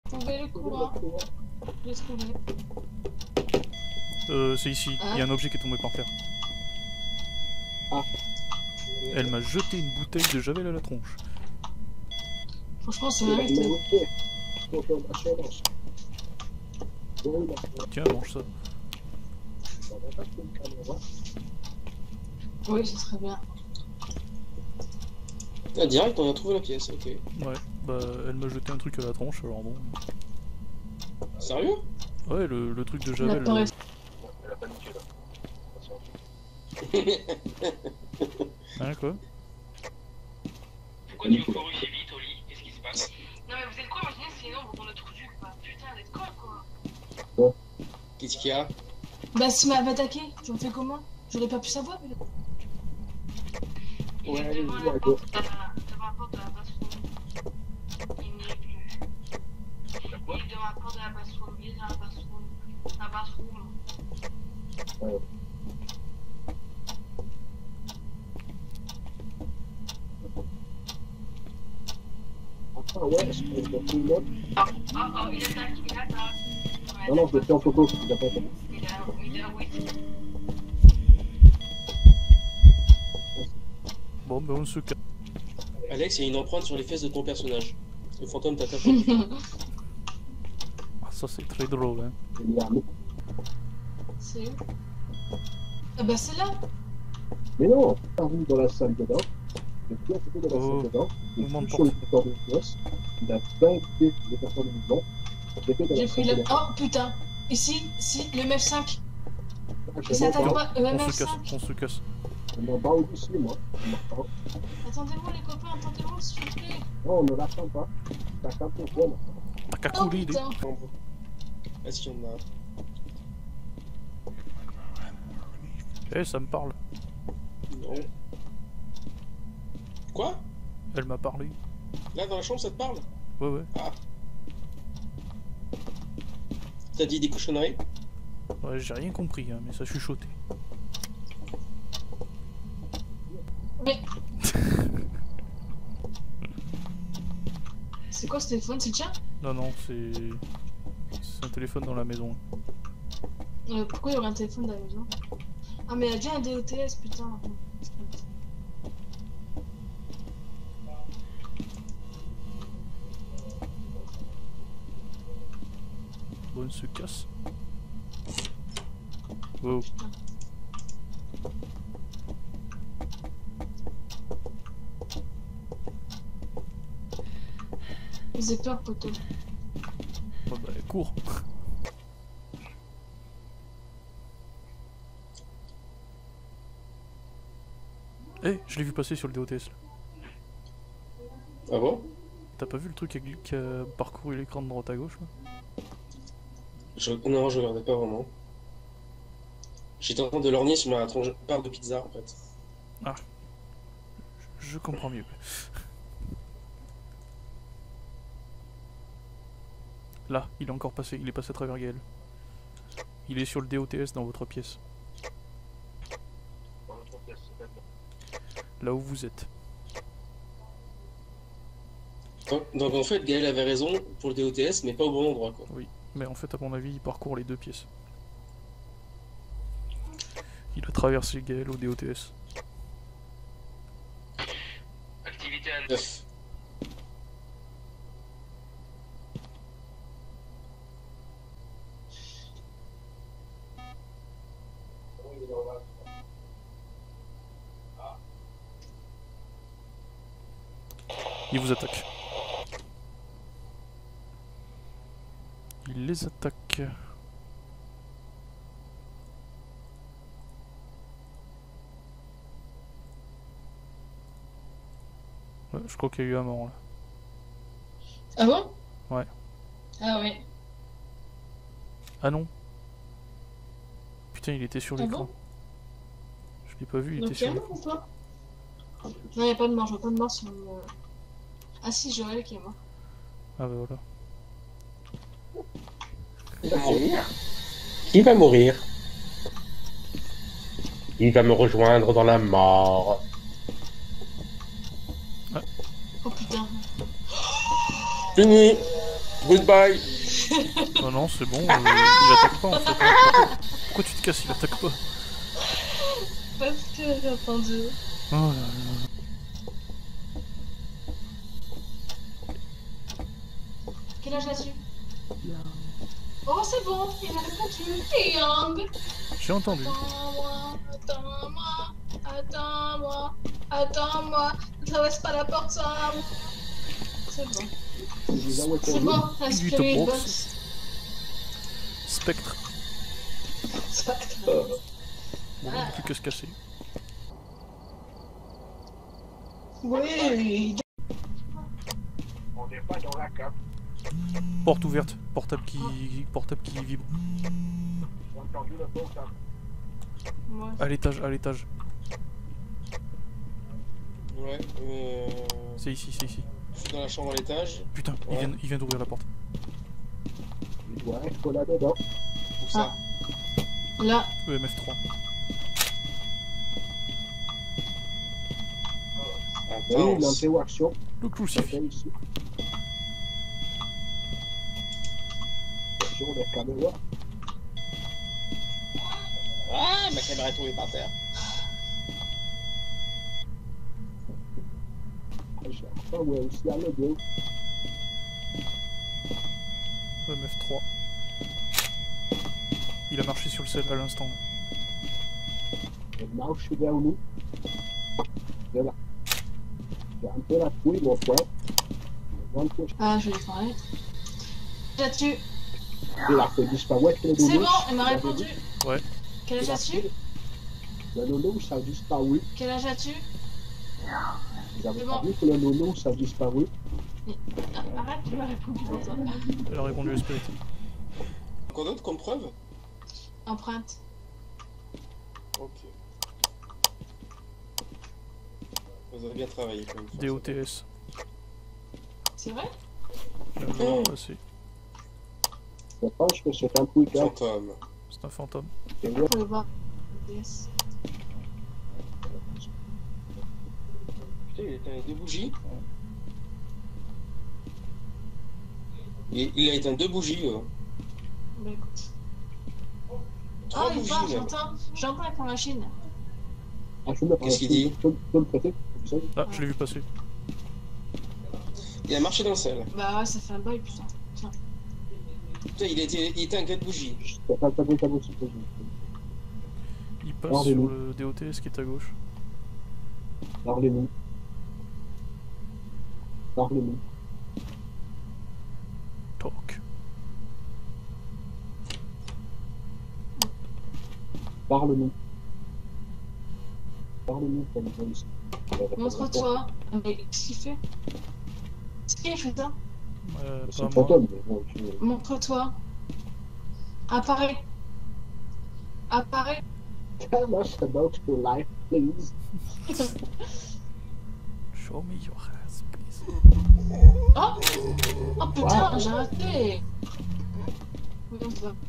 Trouvez le courant. J'ai trouvé. C'est ici. Ah. Il y a un objet qui est tombé par terre. Ah. Elle m'a jeté une bouteille de javel à la tronche. Franchement, c'est mérité. Tiens, mange ça. Oui, ça serait bien. Ah, direct, on a trouvé la pièce, ok. Ouais, bah elle m'a jeté un truc à la tronche, alors bon. Sérieux? Ouais, le truc de On a javel. pas réussi. Elle a paniqué là. Attention. Hein, quoi? Pourquoi tu veux pas rusher vite au lit? Qu'est-ce qui se passe? Non mais vous êtes quoi? Imaginez c'est énorme dans notre jus quoi. Putain, vous êtes quoi quoi? Qu'est-ce qu'il y a? Bah, s'il m'avait attaqué, j'en fais comment? J'aurais pas pu savoir. Mais... Il est devant la porte de la bathroom. Il n'y est plus. Il est devant la porte de la bathroom. Il est dans la bathroom. La bathroom. Ah ouais, je peux tout le monde. Oh, il attaque, il attaque. Ouais, Non, non, je le fais en photo, il a pas fait. il a oui. Bon, bah on se casse. Alex, il y a une empreinte sur les fesses de ton personnage. Le fantôme t'a tapé. Ah, ça c'est très drôle, hein. Il y a un mec. C'est où? Ah bah, c'est là. Mais non, il est dans la salle dedans. Le pied était dans la Oh, salle dedans. Il mouvement de est sur le bouton de gosse. Il a 20 pieds de personnes de mouvement. J'ai fait dans J'ai la pris salle le. dedans. Oh putain! Ici, le MF5. Ah, Il s'attaque je pas. Le On se casse, MF5. on se casse. m'en bats au-dessus, moi. Je m'en bats. Attendez-moi, les copains, attendez-moi, s'il vous plaît. Non, on ne l'attend pas. T'as qu'un peu bon. T'as qu'à Oh couler, des... putain! Est-ce qu'il y en a? Eh, ça me parle. Non. Quoi? Elle m'a parlé. Là, dans la chambre, ça te parle? Ouais, ouais. Ah. T'as dit des cochonneries? Ouais, j'ai rien compris, hein, mais ça chuchotait. Mais. C'est quoi ce téléphone? C'est le tien? Non, non, c'est... C'est un téléphone dans la maison. Pourquoi il y aurait un téléphone dans la maison? Ah, mais il y a déjà un DOTS, putain. Bon, on se casse. Wow. J'ai peur, poteau. Bon, bah, cours. Eh, je l'ai vu passer sur le DOTS là. Ah bon? T'as pas vu le truc qui a parcouru l'écran de droite à gauche là? Non, je regardais pas vraiment. J'étais en train de lorgner sur ma part de pizza en fait. Ah. Je comprends mieux. Là, il est encore passé, il est passé à travers Gaël. Il est sur le DOTS dans votre pièce. Là où vous êtes. Donc en fait, Gaël avait raison pour le DOTS, mais pas au bon endroit quoi. Oui, mais en fait, à mon avis, il parcourt les deux pièces. Il a traversé Gaël au DOTS. Activité à 9. Il vous attaque. Il les attaque. Ouais, je crois qu'il y a eu un mort là. Ah bon? Ouais. Ah ouais. Ah non. Putain, il était sur Ah l'écran. bon? Je l'ai pas vu, il Donc était il y a sur mort l'écran. ou pas? Non, il n'y a pas de mort, je vois pas de mort sur le... Ah si, Joël qui est mort. Ah bah voilà. Il va mourir. Qui va mourir? Il va me rejoindre dans la mort. Oh putain. Fini. Goodbye. Oh non, c'est bon, il attaque pas en fait. Hein. Pourquoi tu te casses, il attaque pas? Parce que j'ai entendu. Oh là là. Quel âge as-tu? Oh, c'est bon, il a répondu. T'es young. J'ai entendu. Attends-moi, attends-moi, attends-moi, attends-moi. Ne traverse pas la porte sans moi. C'est bon. C'est bon, la Spirit spirit box. box. Spectre. Spectre. Bon, plus que se casser. Oui. On n'est pas dans la cape. Porte ouverte, portable qui vibre. J'ai entendu le portable. Ouais. À l'étage, à l'étage. Ouais, C'est ici, c'est ici. je suis dans la chambre à l'étage. Putain, Ouais. il vient d'ouvrir la porte. Il doit être là-dedans. Où ça? Là. EMF3. Oui, Attends. l'interaction. Le crucifix. C'est ici. Sur les caméras. Ah, ma caméra est tombée par terre. Je sais pas où est aussi à le deux. EMF3. Il a marché sur le sel à l'instant. Il marche vers nous. De là. J'ai un peu la couille, mon frère. Ah, je vais parler. As-tu? Il a fait disparaître le C'est nono. bon, il m'a répondu. Ouais. Quel âge as-tu? Le nono, ça a disparu. Quel âge as-tu? Vous avez C'est pas bon. vu que le nono, ça a disparu. Ah, arrête, tu m'as répondu dans ça. Elle a répondu à Spirit. Quoi d'autre comme preuve? Empreinte. Ok. Vous avez bien travaillé quand même. DOTS. C'est vrai? Je viens de le voir passer. Je pense que c'est un quick up. Fantôme. C'est un fantôme. C'est vrai. Vous pouvez voir. Yes. Putain, il éteint deux bougies. Il a éteint deux bougies. Bah écoute. Trois Ah, il bougies parle, même. j'entends avec la machine. Ah, je me Qu'est-ce qu'il dit? Tu peux me prêter? Vous savez? Ah, je l'ai vu passer. Il a marché dans le sel. Bah ouais, ça fait un bail, putain. Tiens. Putain, il éteint quatre bougies. C'est pas le tableau, c'est pas le Il passe Ah, sur oui. le DOTS qui est à gauche. Parlez-nous. Parlez-nous. Talk. Parle-nous. Parle-nous comme ça ici. Montre-toi. Mais qu'est-ce qu'il fait? C'est qui fait ça? C'est Pas un moi. fantôme. Mais bon, je- Montre-toi. Apparais. Apparais. Tell us about your life, please. Show me your ass, please. Oh! Oh putain, j'ai raté! Oui, on va.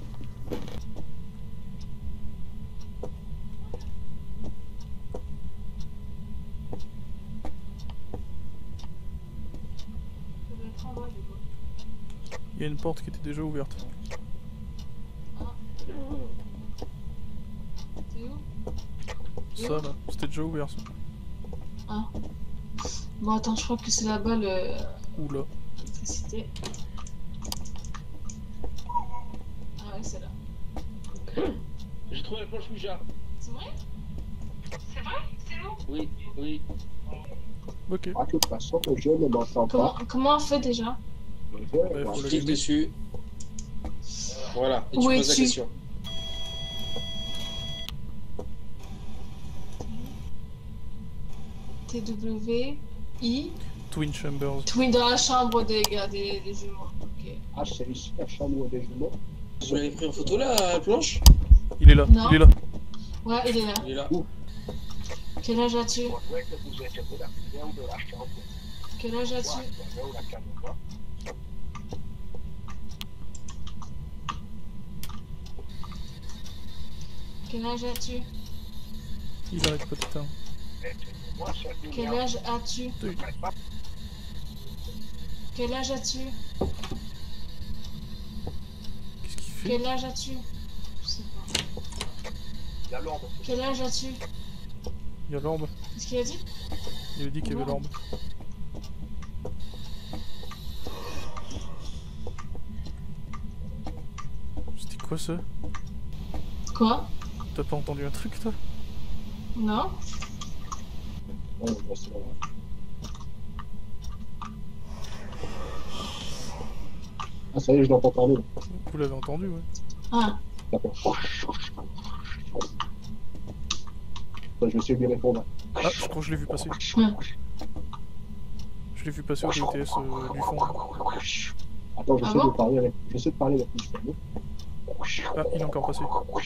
Il y a une porte qui était déjà ouverte. C'est où? Ça là, c'était déjà ouvert ça. Ah. Bon, attends, je crois que c'est là-bas Oula. l'électricité. Ah ouais, c'est là. J'ai trouvé la planche Ouija. C'est vrai? C'est vrai? C'est bon? Oui, oui. Ok. Ah, de toute façon, le jeu ne m'entend pas. Comment on fait déjà? Le jeu, Ouais, voilà. faut Clique l'allumer. dessus. Voilà. Et Où tu poses la es-tu? question. TWI. Twin Chambers. Twin dans la chambre des gars, des jumeaux. Ok. Ah, c'est ici, la chambre des jumeaux. Vous l'avez pris en photo là, la planche? Il est là, Non. il est là. Ouais, il est là. Il est là. Quel âge as-tu? On dirait que vous êtes de la filière de la chambre. Quel âge as-tu? Ouais, c'est là où la caméra. Quel âge as-tu? Il arrête pas de teindre. Moi, c'est Quel âge as-tu? Oui. Quel âge as-tu? fait? Quel âge as-tu? Je sais pas. La lampe. Quel âge as-tu? Il y a l'orbe. Qu'est-ce qu'il a dit? Il a dit qu'il y avait l'orbe. C'était quoi ça? Quoi? T'as pas entendu un truc toi? Non? Ouais, ouais, c'est vrai. Ah, ça y est, je l'entends parler. Vous l'avez entendu, ouais. Ah, D'accord. Je vais essayer de lui répondre. Ah, je crois que je l'ai vu passer. ouais. Je l'ai vu passer au DOTS du fond. Attends, Ah j'essaie bon de parler avec. J'essaie de parler avec lui. Ah, il est encore passé.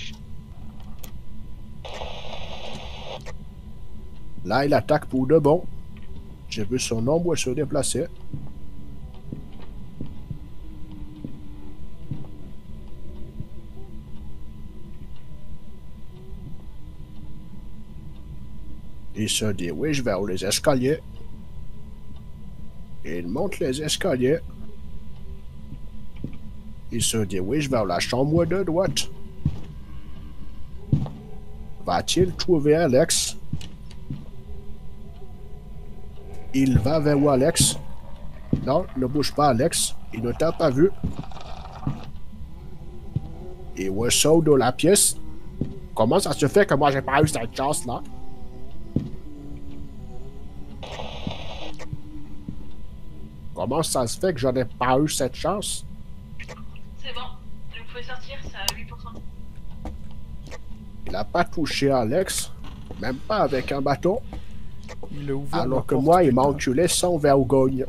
Là, il attaque pour de bon. J'ai vu son ombre se déplacer. Il se dirige vers les escaliers. Il monte les escaliers. Il se dirige vers la chambre de droite. Va-t-il trouver Alex? Il va vers où, Alex? Non, ne bouge pas, Alex. Il ne t'a pas vu. Il ressort de la pièce. Comment ça se fait que moi j'ai pas eu cette chance-là? Comment ça se fait que j'en ai pas eu cette chance? C'est bon, vous pouvez sortir, c'est à 8%. Il n'a pas touché Alex, même pas avec un bâton, Il a ouvert alors la que porte moi, il quelque m'a part. enculé sans vergogne.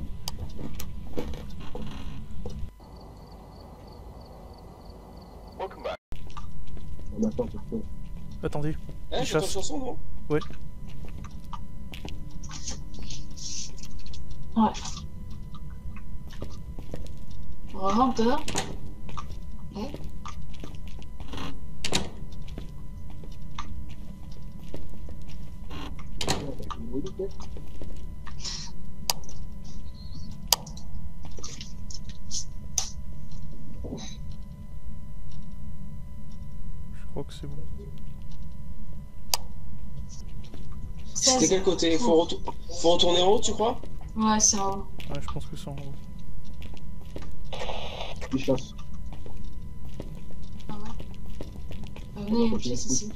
On attend quelque chose. Attendez, Ah, Il j'entends chasse. une chanson, non? Ouais. On rentre dedans. Ouais. je crois que c'est bon. C'était 16. quel côté? Faut retourner en haut, tu crois? Ouais, c'est en haut. Ouais, je pense que c'est en haut. Il chasse. Ah ouais. Venez, il y a une pièce ici.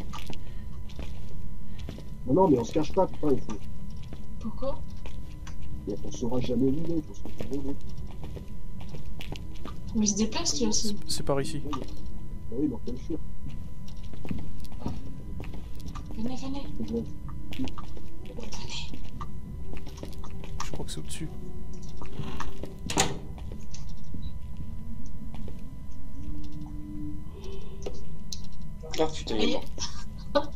Non, non, mais on se cache pas, putain, il faut. Pourquoi? On saura jamais où il est, il faut se retrouver. Mais il se déplace lui aussi. C'est par ici. Bah oui, donc quel sûr. Venez, venez. Venez. Je crois que c'est au-dessus. Ah putain, il est Et... mort.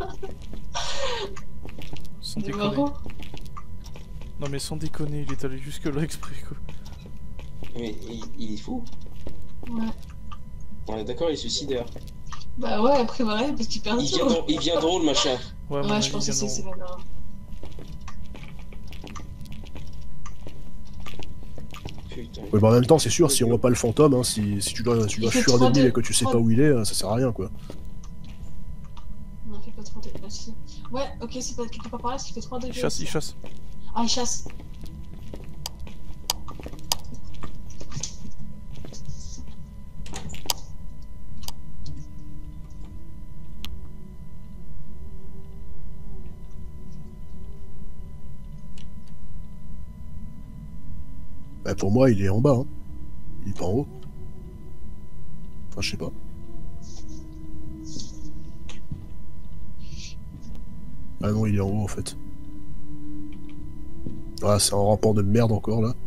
Sans Du déconner. marron. Non mais sans déconner, il est allé jusque là exprès quoi. Mais il est fou. Ouais. On est d'accord, il est suicidaire. Bah ouais, après voilà, parce qu'il perd tout. Il vient drôle, machin. Ouais, à mon Ouais, avis, je pense il aussi vient que c'est d'en haut. pas grave. Putain. Oui, bah en même temps, c'est sûr, si on voit pas le fantôme, hein, si tu dois Il fait fuir 3 des bulles de- et que tu sais 3 pas où il est, ça sert à rien, quoi. On a fait pas trop de... Bah, si. Ouais, ok, c'est pas quelque part par là, ce qui fait 3 degrés. Il chasse, aussi. il chasse. Ah, il chasse. Bah pour moi, il est en bas, hein. Il est pas en haut. Enfin, je sais pas. Ah non, il est en haut, en fait. Ah, c'est un rampant de merde encore, là.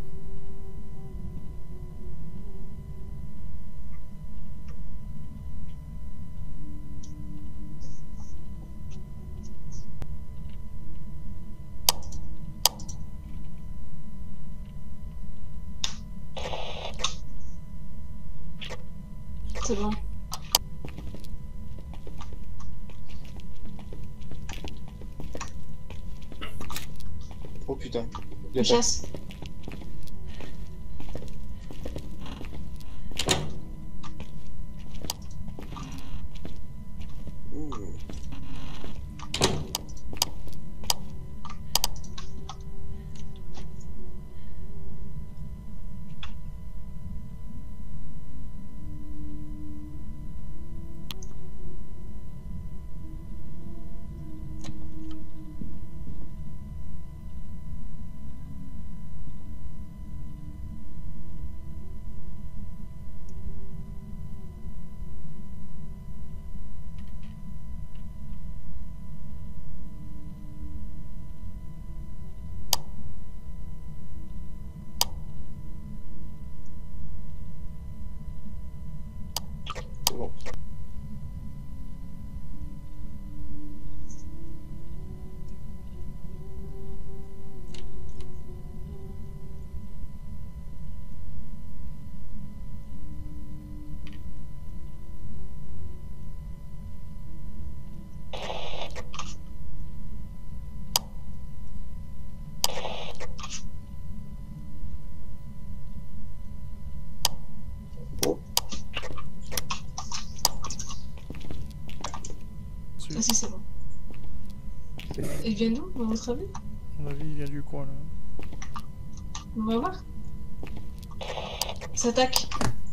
C'est bon. Oh putain. Il Il attaque. chasse. Ah si, c'est bon. Il vient d'où, à votre avis? À mon avis, il vient du coin là. On va voir. Ça attaque.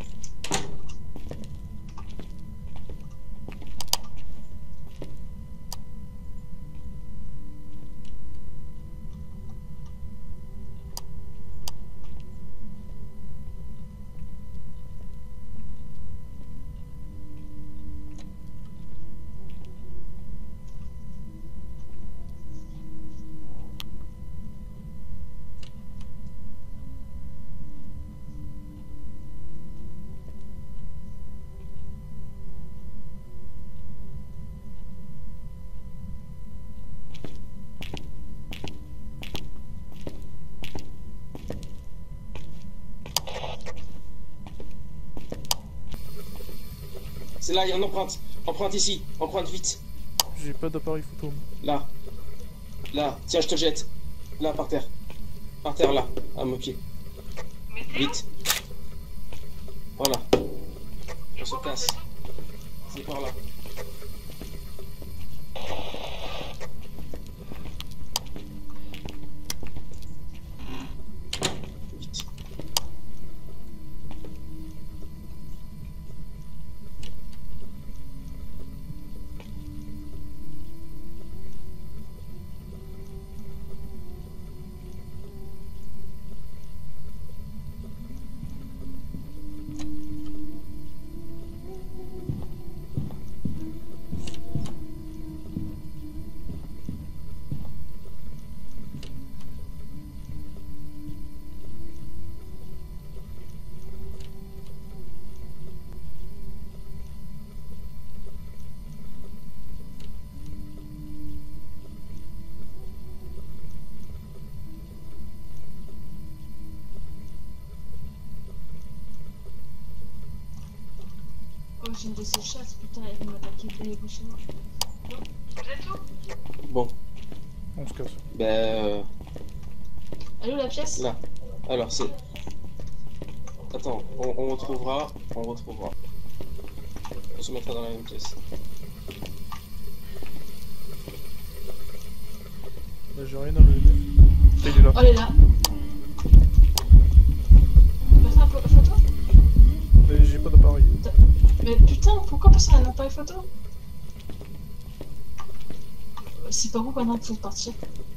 C'est là, il y a une empreinte. Empreinte ici. Empreinte vite. J'ai pas d'appareil photo. Là. Là. Tiens, je te jette. Là, par terre. Par terre, là. À mes pieds. Mais t'es où? Vite. Voilà. On se casse. C'est par là. Vite. Oh, j'ai une de ces chasses, putain, elle m'a attaqué de chez moi. Vous êtes où? Bon. On se casse. Ben. Elle est où la pièce? Là. Alors, c'est. Attends, on retrouvera. On retrouvera. On se mettra dans la même pièce. Bah, j'ai rien à me donner. Il est là. Oh, elle est là. Personne n'a pas de photo? Mais j'ai pas d'appareil. Mais putain, pourquoi personne n'a pas de photo? C'est pas vous pendant qu'il faut partir.